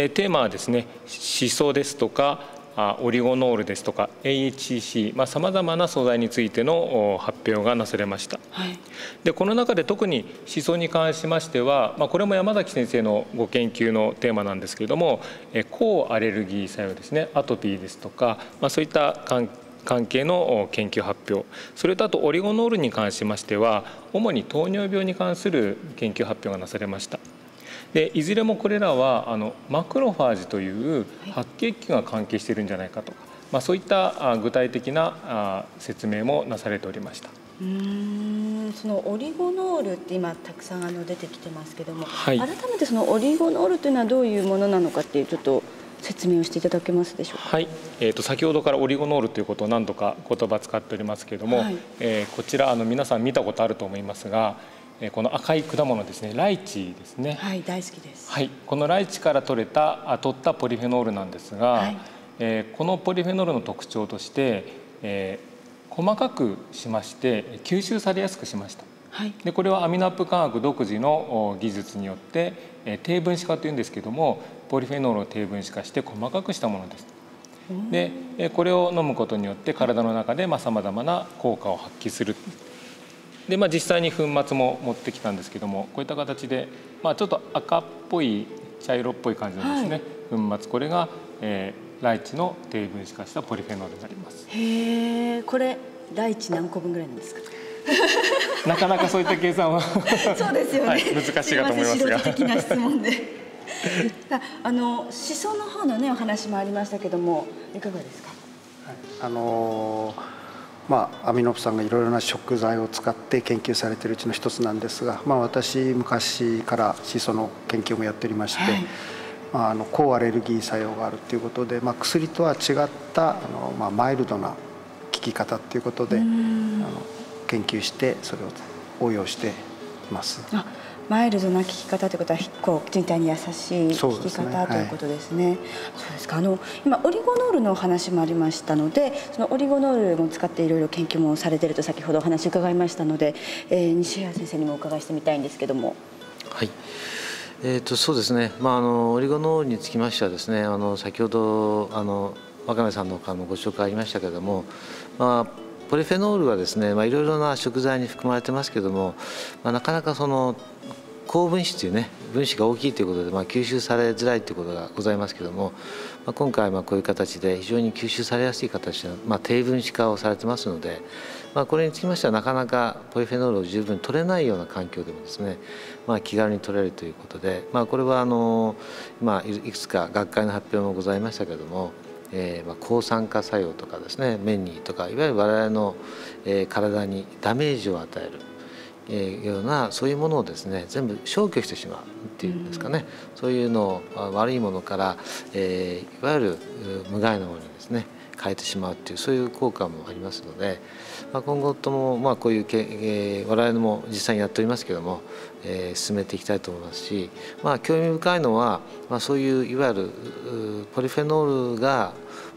テーマはですね、シソですとかオリゴノールですとか AHCC、さまざまな素材についての発表がなされました。でこの中で特にシソに関しましては、これも山崎先生のご研究のテーマなんですけれども、抗アレルギー作用ですね、アトピーですとか、そういった関係の研究発表、それとあとオリゴノールに関しましては主に糖尿病に関する研究発表がなされました。でいずれもこれらはマクロファージという白血球が関係しているんじゃないかとか、そういった具体的な説明もなされておりました。 そのオリゴノールって今たくさん出てきてますけども、改めてそのオリゴノールというのはどういうものなのかっていうちょっと説明をしていただけますでしょうか。 先ほどからオリゴノールということを何度か言葉使っておりますけれども、こちら皆さん見たことあると思いますが、この赤い果物ですね、ライチですね。 大好きです。 このライチから取ったポリフェノールなんですが、このポリフェノールの特徴として、細かくしまして吸収されやすくしました。でこれはアミノアップ化学独自の技術によって低分子化というんですけども、ポリフェノールを低分子化して細かくしたものです。でこれを飲むことによって体の中でさまざまな効果を発揮する。で実際に粉末も持ってきたんですけども、こういった形でちょっと赤っぽい茶色っぽい感じのですね、粉末、これが、ライチの低分子化したポリフェノールになります。 これライチ何個分ぐらいなんですか？ なかなかそういった計算はそうですよね、 難しいかと思いますが、 素人的な質問でシソの方のお話もありましたけども、いかがですか？ アミノープさんがいろいろな食材を使って研究されているうちの一つなんですが、私昔からシソの研究もやっておりまして、抗アレルギー作用があるということで、薬とは違ったマイルドな効き方ということで研究してそれを応用しています。 マイルドな効き方ということは人体に優しい効き方ということですね。そうですか。今オリゴノールのお話もありましたので、そのオリゴノールも使っていろいろ研究もされていると先ほどお話伺いましたので、西谷先生にもお伺いしてみたいんですけども。 そうですね、オリゴノールにつきましてはですね、先ほど真壁さんのご紹介ありましたけれども、ポリフェノールはですね、いろいろな食材に含まれてますけども、なかなかその高分子というね分子が大きいということで、吸収されづらいということがございますけども、今回こういう形で非常に吸収されやすい形で、低分子化をされてますので、これにつきましてはなかなかポリフェノールを十分取れないような環境でもですね、気軽に取れるということで、これは今いくつか学会の発表もございましたけれども、抗酸化作用とかですね、メンニーとか、いわゆる我々の体にダメージを与えるようなそういうものをですね全部消去してしまうっていうんですかね、そういうのを悪いものから、いわゆる無害なものにですね変えてしまうっていう、そういう効果もありますので、今後ともこういう我々も実際にやっておりますけども、進めていきたいと思いますし、興味深いのは、そういういわゆるポリフェノールが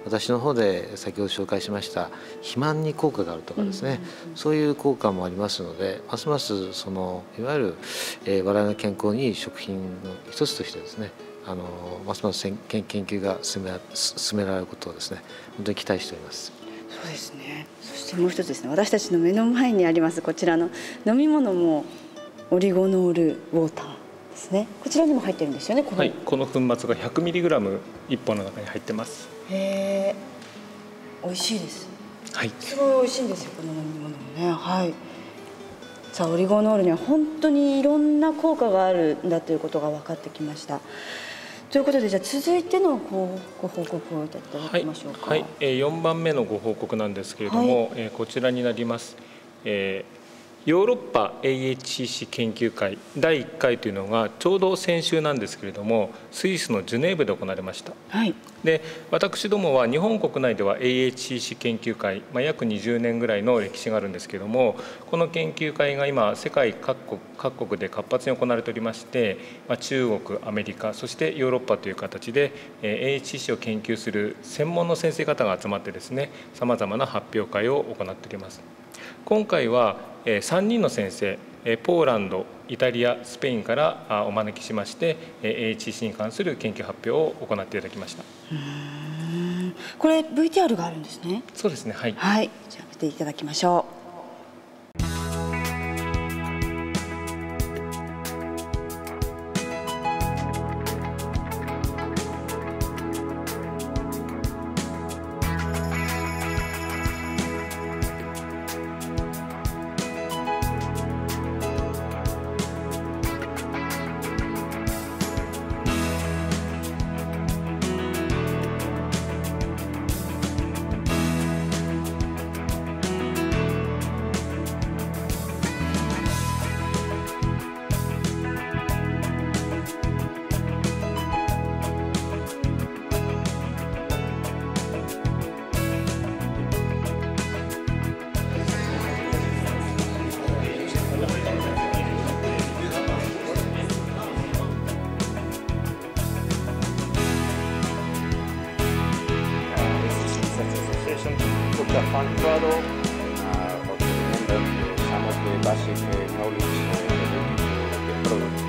私の方で先ほど紹介しました肥満に効果があるとかですね、そういう効果もありますので、ますますそのいわゆる、我々の健康にいい食品の一つとしてですね、ますます研究が進められることをですね、本当に期待しております。 そうですね。そしてもう一つですね、私たちの目の前にありますこちらの飲み物もオリゴノールウォーターですね。こちらにも入ってるんですよね。 はい、この粉末が 100mg 1本の中に入ってます。 へえ、美味しいです。 はい、 すごい美味しいんですよ、この飲み物もね。はい。さあ、オリゴノールには本当にいろんな効果があるんだということが分かってきました。ということで、じゃあ続いてのご報告をいただきましょうか。 はい、4番目のご報告なんですけれども、こちらになります。ヨーロッパ AHCC 研究会第1回というのがちょうど先週なんですけれども、スイスのジュネーブで行われました。 はい、 で、私どもは日本国内では AHCC 研究会、約20年ぐらいの歴史があるんですけれども、この研究会が今世界各国で活発に行われておりまして、中国、アメリカ、そしてヨーロッパという形で AHCC を研究する専門の先生方が集まってですね、さまざまな発表会を行っております。今回は3人の先生、ポーランド、イタリア、スペインからお招きしまして AHCC に関する研究発表を行っていただきました。 これ VTR があるんですね。 そうですね。はい。 はい、じゃあ見ていただきましょう。 Control for to remember some of the basic knowledge related to the product.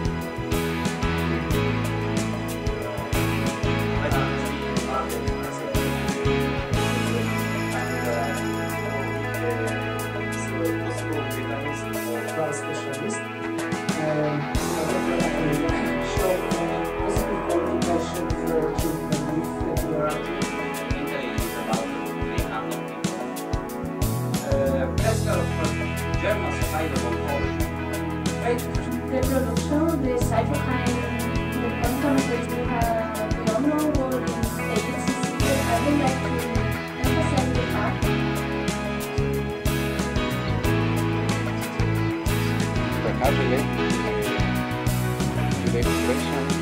Specialist and show positive qualification for treatment with therapy. The production, the cytokine, the contaminants we all know what AHCC. I would like to emphasize the fact Perhaps related to the expression.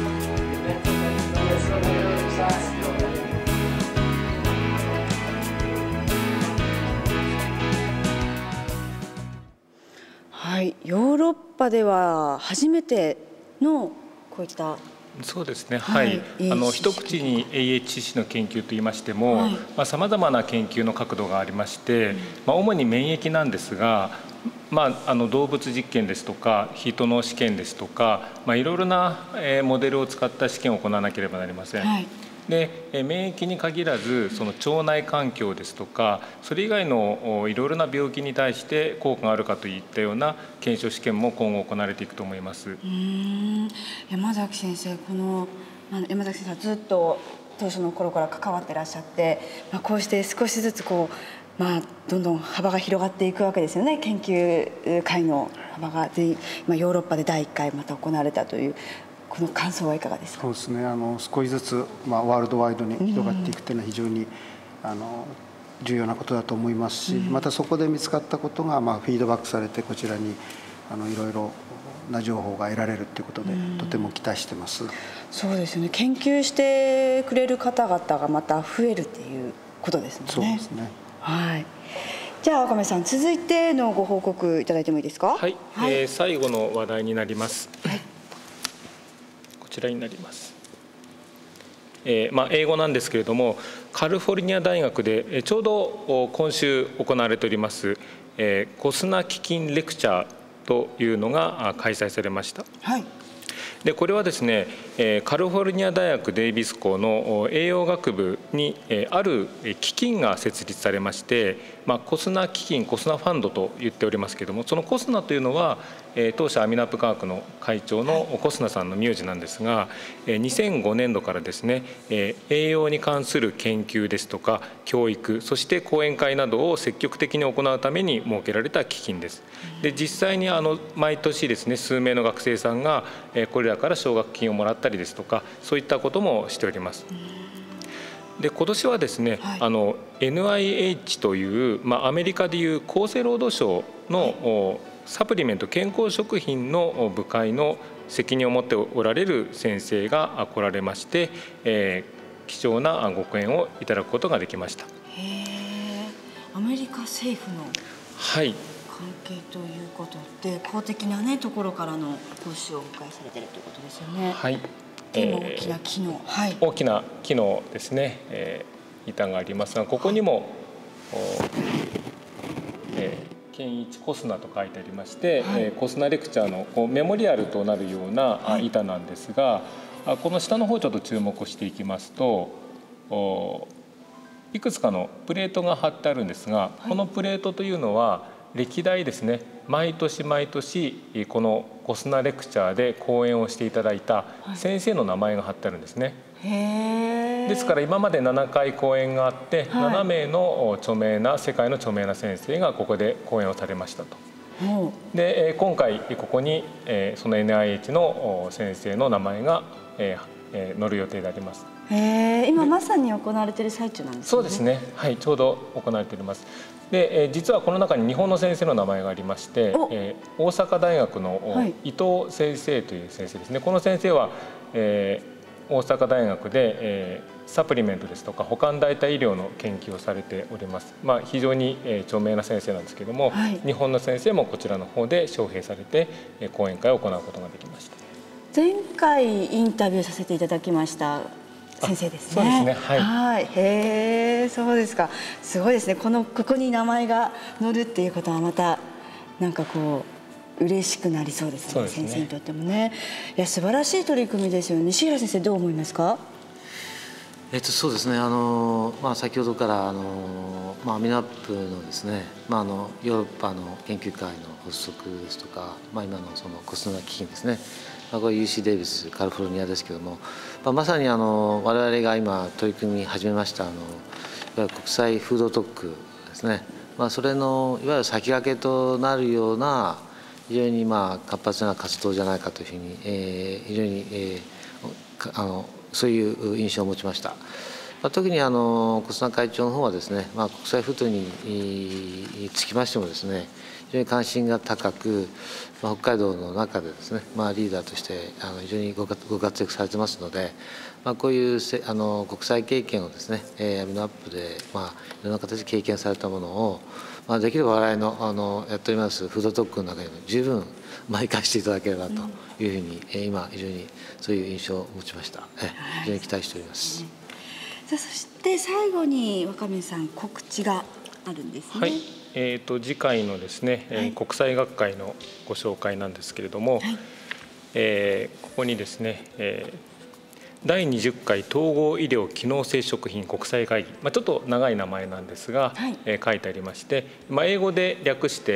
はい、ヨーロッパでは初めてのこういったそうですね。はい。一口に AHCC の研究といいましても、さまざまな研究の角度がありまして、主に免疫なんですが、動物実験ですとか人の試験ですとか、いろいろなモデルを使った試験を行わなければなりません。はい、で免疫に限らずその腸内環境ですとかそれ以外のいろいろな病気に対して効果があるかといったような検証試験も今後行われていくと思います。 山崎先生、山崎先生はずっと当初の頃から関わってらっしゃって、こうして少しずつどんどん幅が広がっていくわけですよね。研究会の幅がヨーロッパで第1回また行われたというこの感想はいかがですか？ そうですね、少しずつ、ワールドワイドに広がっていくというのは非常に重要なことだと思いますし、またそこで見つかったことがフィードバックされてこちらにいろいろな情報が得られるということで、とても期待してます。 そうですよね。研究してくれる方々がまた増えるっていうことですもんね。 そうですね。 はい。じゃあ赤目さん、続いてのご報告いただいてもいいですか？ はい。最後の話題になります。はい。こちらになります。 英語なんですけれども、カリフォルニア大学でちょうど今週行われておりますコスナ基金レクチャーというのが開催されました。 はい。 でこれはですね、カリフォルニア大学デイビス校の栄養学部にある基金が設立されまして、コスナ基金、コスナファンドと言っておりますけれども、そのコスナというのは当社アミナップ科学の会長のコスナさんの名字なんですが、2005年度からですね、栄養に関する研究ですとか教育、そして講演会などを積極的に行うために設けられた基金です。で実際に毎年ですね、数名の学生さんがこれらから奨学金をもらったりですとか、そういったこともしております。で今年はですね、NIH という、アメリカでいう厚生労働省のサプリメント健康食品の部会の責任を持っておられる先生が来られまして、貴重なご講演をいただくことができました。 アメリカ政府の関係ということで、公的なところからの講師をお迎えされているということですよね。はい。大きな機能、 大きな機能ですね、板がありますが、ここにも健一コスナと書いてありまして、コスナレクチャーのメモリアルとなるような板なんですが、この下の方ちょっと注目していきますと、いくつかのプレートが貼ってあるんですが、このプレートというのは歴代ですね、毎年毎年このコスナレクチャーで講演をしていただいた先生の名前が貼ってあるんですね。ですから今まで7回講演があって、7名の世界の著名な先生がここで講演をされましたと。で今回ここにその NIH の先生の名前が載る予定であります。 今まさに行われている最中なんですね。 そうですね、はい、ちょうど行われております。で実はこの中に日本の先生の名前がありまして、大阪大学の伊藤先生という先生ですね。この先生は、大阪大学で、サプリメントですとか保管代替医療の研究をされております。非常に、著名な先生なんですけれども、日本の先生もこちらの方で招聘されて、講演会を行うことができました。 前回インタビューさせていただきました先生ですね。 そうですね。はい。 へえ、そうですか。すごいですね。ここに名前が載るっていうことはまたなんか嬉しくなりそうですね。先生にとってもね。いや素晴らしい取り組みですよね。西浦先生どう思いますか？ そうですね。先ほどからアミナップのですね、ヨーロッパの研究会の発足ですとか、今のそのコスナ基金ですね。これ UC デイビスカリフォルニアですけども、まさに我々が今取り組み始めましたいわゆる国際フード特区ですね。それのいわゆる先駆けとなるような非常に活発な活動じゃないかというふうに、非常に、そういう印象を持ちました。特にコスナ会長の方はですね、国際フードにつきましてもですね、非常に関心が高く、北海道の中でですね、リーダーとして非常にご活躍されてますので、こういう国際経験をですね、アミナップでいろんな形で経験されたものを、できれば我々のやっておりますフード特区の中にも十分生かしていただければというふうに、今非常にそういう印象を持ちました。非常に期待しております。 そして最後に若宮さん告知があるんですね。 はい。次回のですね、国際学会のご紹介なんですけれども、ここにですね、第20回統合医療機能性食品国際会議、ちょっと長い名前なんですが、書いてありまして、英語で略して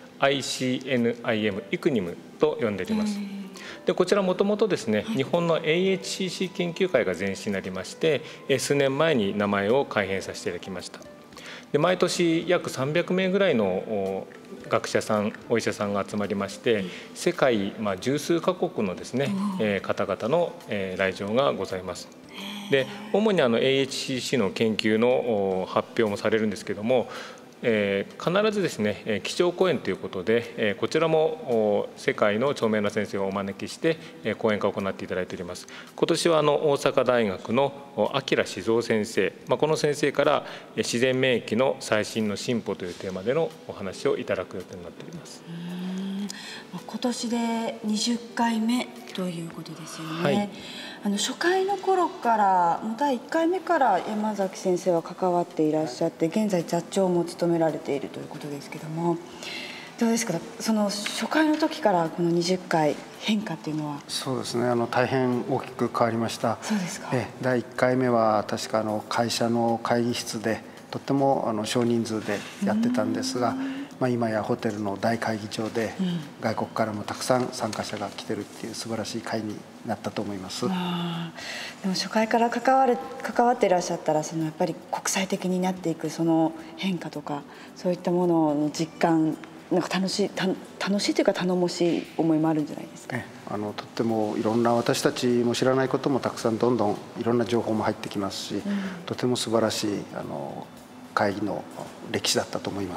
ICNIM イクニムと呼んでおります。でこちらもともとですね、日本の AHCC 研究会が前身になりまして、数年前に名前を改変させていただきました。で毎年約300名ぐらいの学者さんお医者さんが集まりまして、世界十数カ国のですね、方々の来場がございます。で主にAHCC の研究の発表もされるんですけども、必ずですね基調講演ということで、こちらも世界の著名な先生をお招きして講演会を行っていただいております。今年は大阪大学の明静雄先生、この先生から自然免疫の最新の進歩というテーマでのお話をいただく予定になっております。 今年で20回目ということですよね。 はい、 初回の頃から第1回目から山崎先生は関わっていらっしゃって、現在座長も務められているということですけども、どうですか、その初回の時からこの20回変化っていうのは。 そうですね、大変大きく変わりました。 そうですか。 第1回目は確か会社の会議室でとっても少人数でやってたんですが、今やホテルの大会議場で外国からもたくさん参加者が来てるっていう素晴らしい会になったと思います。 でも初回から関わっていらっしゃったら、やっぱり国際的になっていくその変化とか、そういったものの実感、なんか楽しいというか頼もしい思いもあるんじゃないですか。 とってもいろんな私たちも知らないこともたくさんどんどんいろんな情報も入ってきますし、とても素晴らしい会議の歴史だったと思います。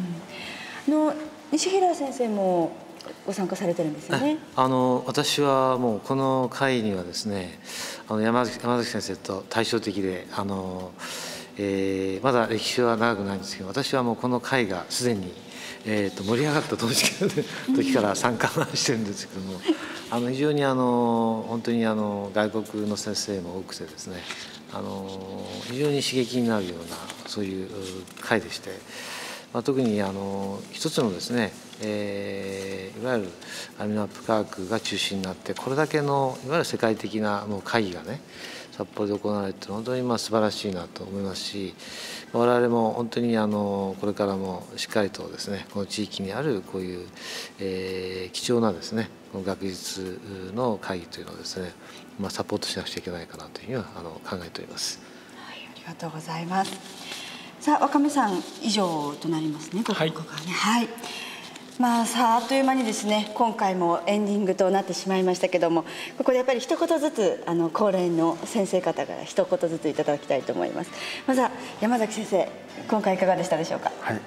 西平先生もご参加されてるんですよね。 私はもうこの会にはですね、山崎先生と対照的で、まだ歴史は長くないんですけど、私はもうこの会がすでに盛り上がった時から参加してるんですけども、非常に本当に外国の先生も多くてですね、非常に刺激になるようなそういう会でして、特に一つのですね、いわゆるアミノアップ科学が中心になって、これだけのいわゆる世界的な会議がね札幌で行われて本当に素晴らしいなと思いますし、我々も本当にこれからもしっかりとですね、この地域にあるこういう、貴重なですねこの学術の会議というのをですね、サポートしなくちゃいけないかなというふうには考えております。 はい、ありがとうございます。さあ、若宮さん以上となりますね。 はい。 はい。さあ、あっという間にですね、今回もエンディングとなってしまいましたけども、ここでやっぱり一言ずつ恒例の先生方から一言ずついただきたいと思います。まずは山崎先生、今回いかがでしたでしょうか。 はい、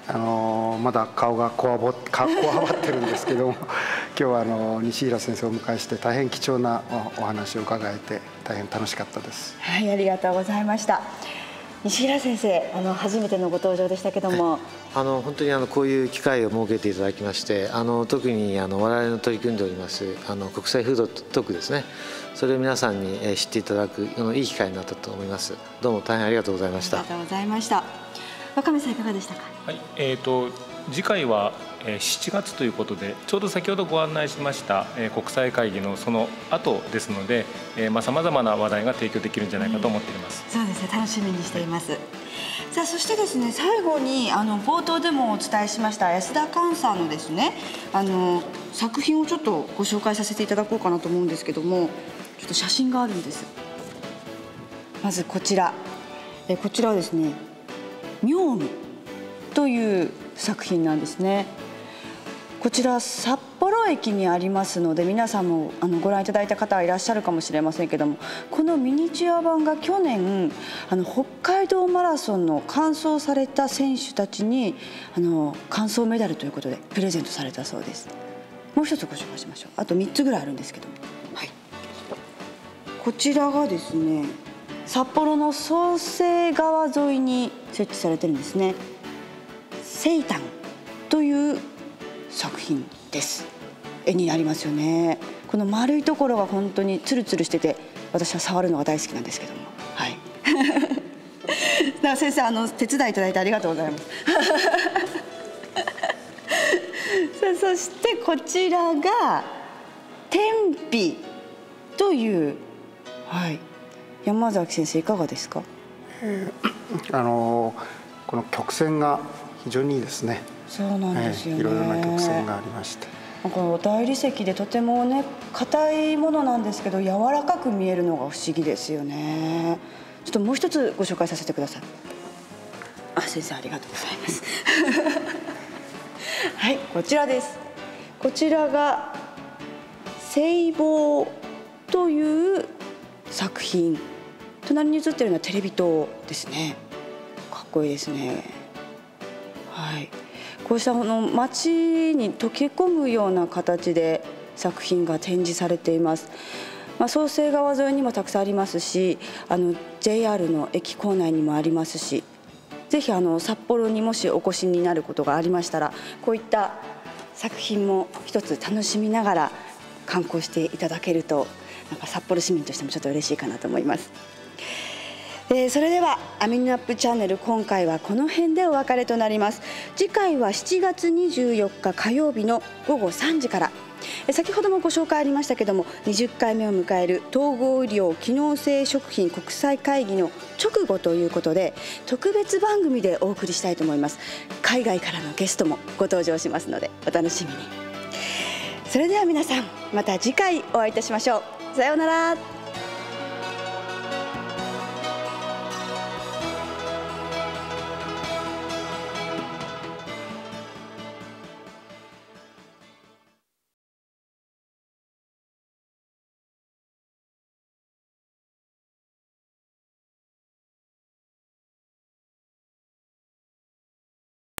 まだ顔がこわばってるんですけども今日は西平先生をお迎えして大変貴重なお話を伺えて大変楽しかったです。 はい、ありがとうございました。西平先生、初めてのご登場でしたけども、 本当にこういう機会を設けていただきまして、特に我々の取り組んでおります国際フード特区ですね、それを皆さんに知っていただくいい機会になったと思います。どうも大変ありがとうございました。 ありがとうございました。若宮さんいかがでしたか。はい、 次回は7月ということで、ちょうど先ほどご案内しました国際会議のその後ですので、さまざまな話題が提供できるんじゃないかと思っています。 そうですね、楽しみにしています。さあ、そしてですね、最後に冒頭でもお伝えしました安田寛さんのですね作品をちょっとご紹介させていただこうかなと思うんですけども、ちょっと写真があるんです。まずこちらはですね、妙味という作品なんですね。こちら札幌駅にありますので、皆さんもご覧いただいた方はいらっしゃるかもしれませんけども、このミニチュア版が去年北海道マラソンの完走された選手たちに完走メダルということでプレゼントされたそうです。もう一つご紹介しましょう。あと3つぐらいあるんですけども、はい、こちらがですね、札幌の創成川沿いに設置されてるんですね。セイタンという作品です。絵になりますよね。この丸いところが本当にツルツルしてて、私は触るのが大好きなんですけども、はい。だから先生手伝いいただいてありがとうございます。さあ、そしてこちらが天日という、はい。山崎先生いかがですか。 この曲線が非常にいいですね。 そうなんですよね。 いろいろな曲線がありまして、 大理石でとてもね硬いものなんですけど、柔らかく見えるのが不思議ですよね。ちょっともう一つご紹介させてください。先生ありがとうございます。はい、こちらです。こちらが聖望という作品。隣に映っているのはテレビ塔ですね。かっこいいですね。はい。こうした街に溶け込むような形で作品が展示されています。創成川沿いにもたくさんありますし、JR の駅構内にもありますし、ぜひ札幌にもしお越しになることがありましたら、こういった作品も一つ楽しみながら観光していただけると、なんか札幌市民としてもちょっと嬉しいかなと思います。それではアミヌアップチャンネル、今回はこの辺でお別れとなります。次回は7月24日火曜日の午後3時から、先ほどもご紹介ありましたけども、20回目を迎える統合医療機能性食品国際会議の直後ということで、特別番組でお送りしたいと思います。海外からのゲストもご登場しますのでお楽しみに。それでは皆さん、また次回お会いいたしましょう。さようなら。